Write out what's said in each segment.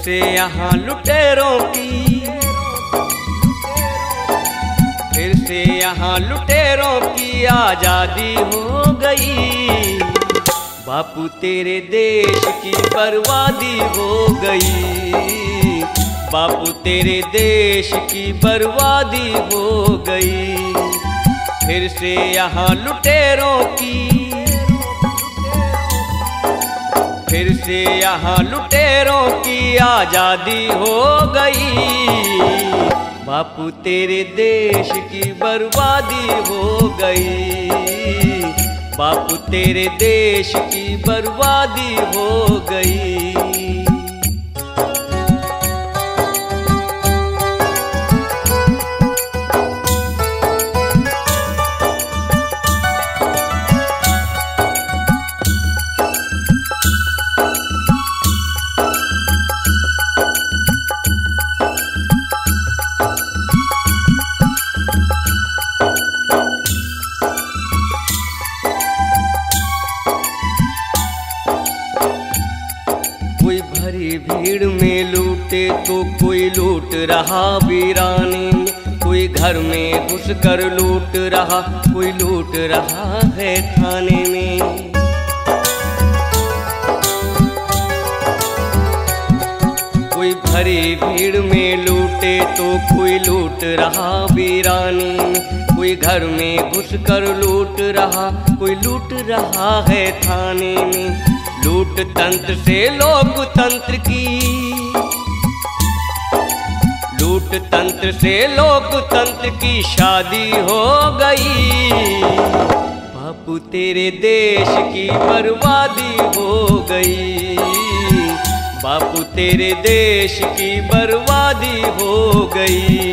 से यहाँ लुटेरों की, फिर से यहाँ लुटेरों की आजादी हो गई। बापू तेरे देश की बर्बादी हो गई, बापू तेरे देश की बर्बादी हो गई। फिर से यहाँ लुटेरों की, फिर से यहाँ लुटेरों की आजादी हो गई। बापू तेरे देश की बर्बादी हो गई, बापू तेरे देश की बर्बादी हो गई। कोई भरी भीड़ में लूटे तो कोई लूट रहा वीराने में, कोई घर में घुस कर लूट रहा, कोई लूट रहा है थाने में। कोई भरी भीड़ में लूटे तो कोई लूट रहा वीराने में, कोई घर में घुस कर लूट रहा, कोई लूट रहा है थाने में। लूट तंत्र से लोकतंत्र की, लूट तंत्र से लोकतंत्र की शादी हो गई। बापू तेरे देश की बर्बादी हो गई, बापू तेरे देश की बर्बादी हो गई।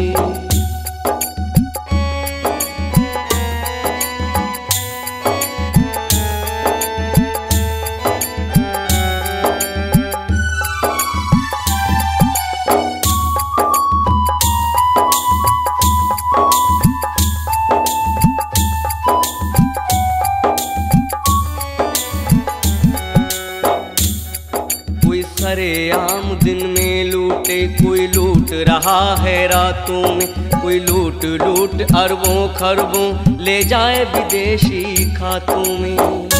सरेआम दिन में लूटे, कोई लूट रहा है रातों में, कोई लूट लूट अरबों खरबों ले जाए विदेशी खातों में।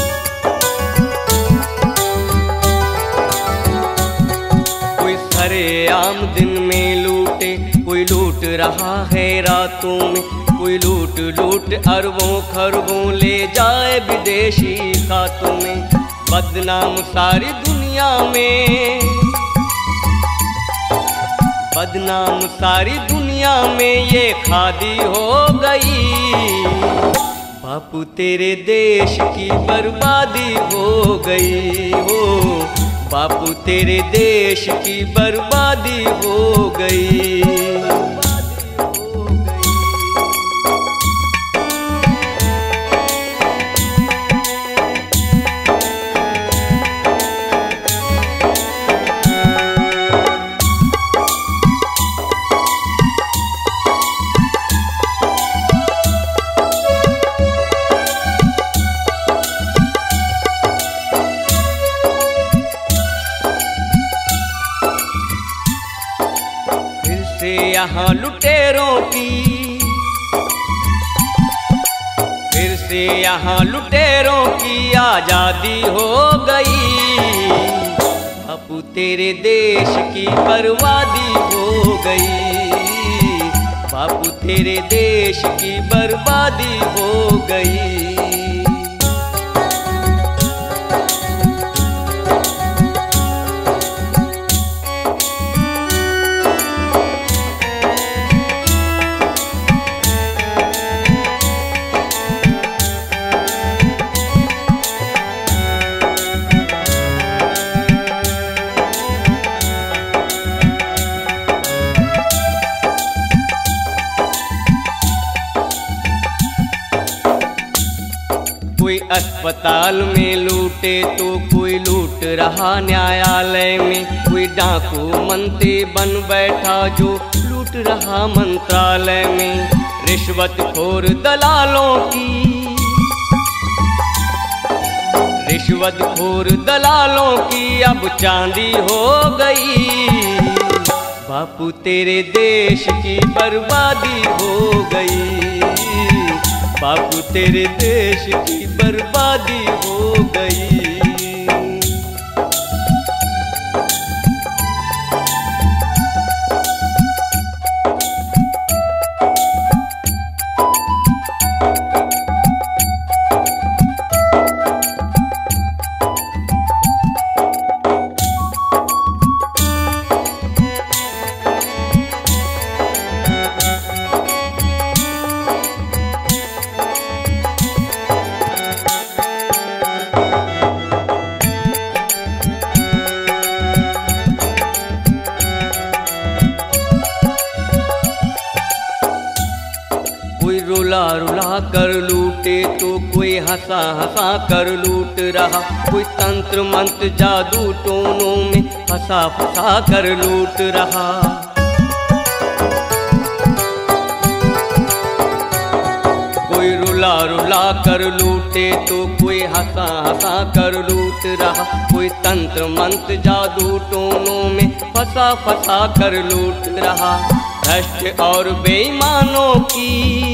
कोई सरेआम दिन में लूटे, कोई लूट रहा है रातों में, कोई लूट लूट अरबों खरबों ले जाए विदेशी खातों में। बदनाम सारी दुनिया में, बदनाम सारी दुनिया में ये खादी हो गई। बापू तेरे देश की बर्बादी हो गई हो, बापू तेरे देश की बर्बादी हो गई। यहाँ लुटेरों की, फिर से यहाँ लुटेरों की आजादी हो गई। बापू तेरे देश की बर्बादी हो गई, बापू तेरे देश की बर्बादी हो गई। कोई अस्पताल में लूटे तो कोई लूट रहा न्यायालय में, कोई डाकू मंत्री बन बैठा जो लूट रहा मंत्रालय में। रिश्वतखोर दलालों की, रिश्वतखोर दलालों की अब चांदी हो गई। बापू तेरे देश की बर्बादी हो गई। बापू तेरे देश की बर्बादी हो गई। कोई रुला रुला कर लूटे तो कोई हंसा हंसा कर लूट रहा। कोई तंत्र मंत्र जादू टोनों में फंसा फंसा कर लूट रहा। कोई रुला रुला कर लूटे तो कोई हंसा हंसा कर लूट रहा। कोई तंत्र मंत्र जादू टोनों में फंसा फंसा कर लूट रहा। भ्रष्ट और बेईमानों की,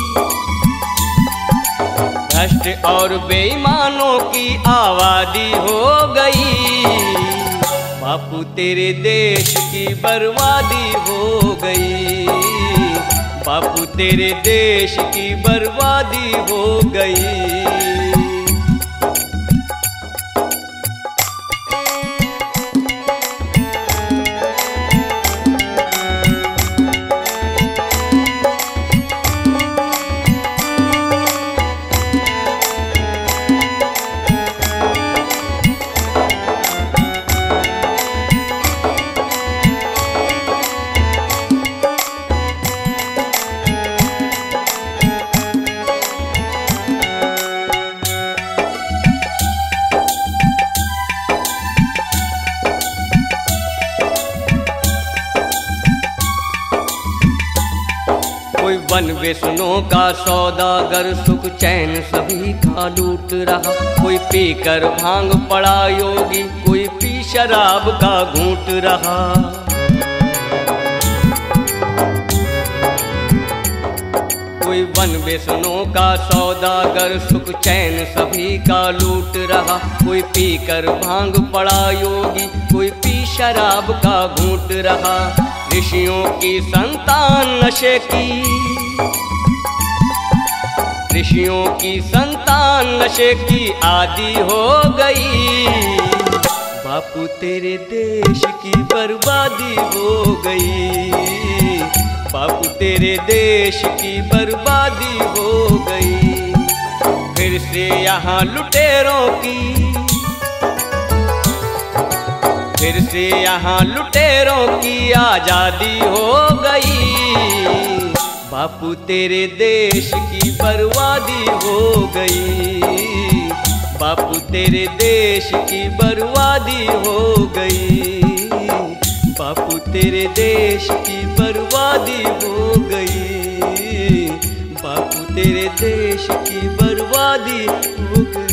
भ्रष्ट और बेईमानों की आबादी हो गई। बापू तेरे देश की बर्बादी हो गई। बापू तेरे देश की बर्बादी हो गई। कोई वन व्यसनों का सौदागर सुख चैन सभी का लूट रहा। कोई पीकर भांग पड़ा योगी, कोई पी शराब का घूंट रहा। कोई वन व्यसनों का सौदागर सुख चैन सभी का लूट रहा। कोई पीकर भांग पड़ा योगी, कोई पी शराब का घूंट रहा। ऋषियों की संतान नशे की, ऋषियों की संतान नशे की आदी हो गई। बापू तेरे देश की बर्बादी हो गई। बापू तेरे देश की बर्बादी हो गई। फिर से यहाँ लुटेरों की, फिर से यहाँ लुटेरों की आजादी हो गई। बापू तेरे देश की बर्बादी हो गई। बापू तेरे देश की बर्बादी हो गई। बापू तेरे देश की बर्बादी हो गई। बापू तेरे देश की बर्बादी हो गई।